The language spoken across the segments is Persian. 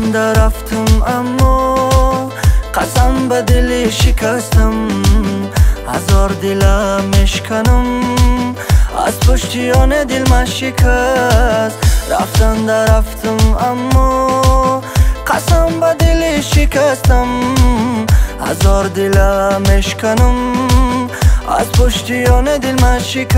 در رفتم اما قسم به دلی شکستم. هزار دلم مشکنم از پشتیان دل من شکست. رفتن در رفتم اما قسم به دلی شکستم. هزار دلم مشکنم از پشتیان دل من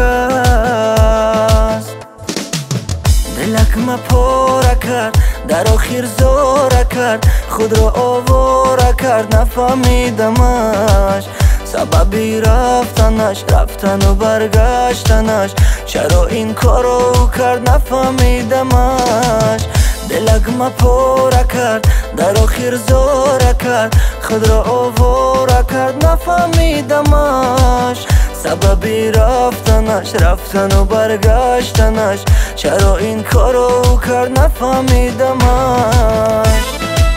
شکست. دلک ما پاره کرد در آخر زاره کرد، خود را آواره کرد نفهمیدمش. سببی رفتنش رفتن و برگشتنش، چرا این کارو کرد نفهمیدمش. دلک ما پاره کرد در آخر زاره کرد، خود را آواره کرد نفهمیدمش. سببی رفتنش رفتن و برگشتنش، چرا این کارو کرد نفهمیدمش.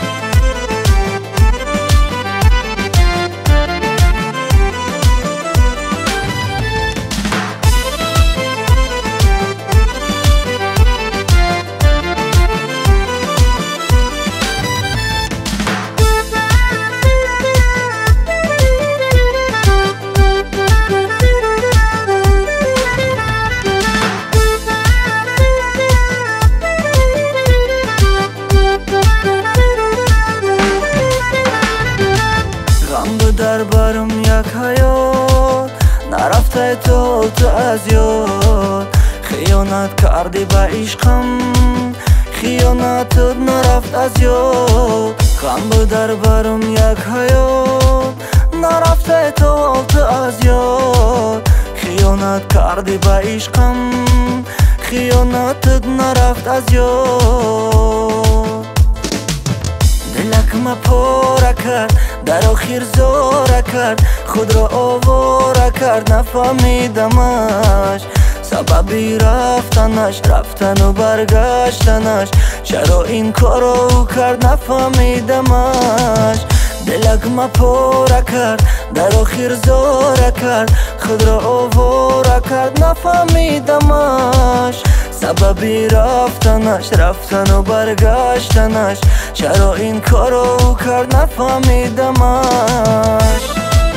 در برم یک حیات نرفته تو از یاد. خیانت کردی به عشقم، خیانتت نرفت از یاد. غم در برم یک حیات نرفته تو از یاد. خیانت کردی به عشقم، خیانتت نرفت از یاد. دلک ما پاره کرد در آخر زاره کرد، خود را آواره کرد نفهمیدمش. سببی رفتنش رفتن و برگشتنش، چرا این کارو کرد نفهمیدمش. دلک ما پاره کرد در آخر زاره کرد، خود را آواره کرد نفهمیدمش. سببی رفتنش رفتن و برگشتنش، چرا این کارو کرد نفهمیدمش.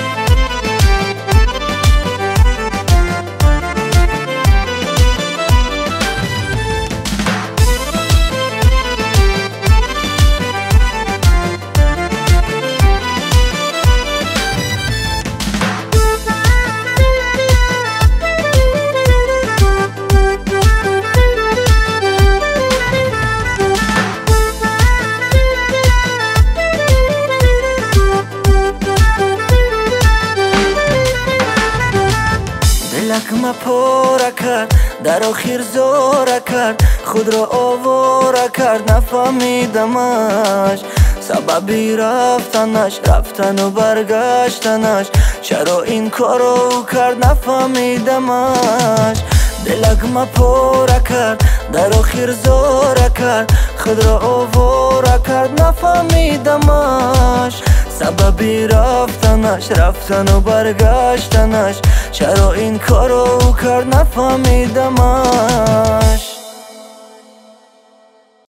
دلک ما پاره کرد در آخر زاره کرد، خود را آواره کرد نفهمیدمش. سببی رفتنش رفتن و برگشتنش، چرا این کارو کرد نفهمیدمش. دلک ما پاره کرد در آخر زاره کرد، خود را آواره کرد نفهمیدمش. سببی رفتنش رفتن و برگشتنش، چرا این کارو کرد نفهمیدمش.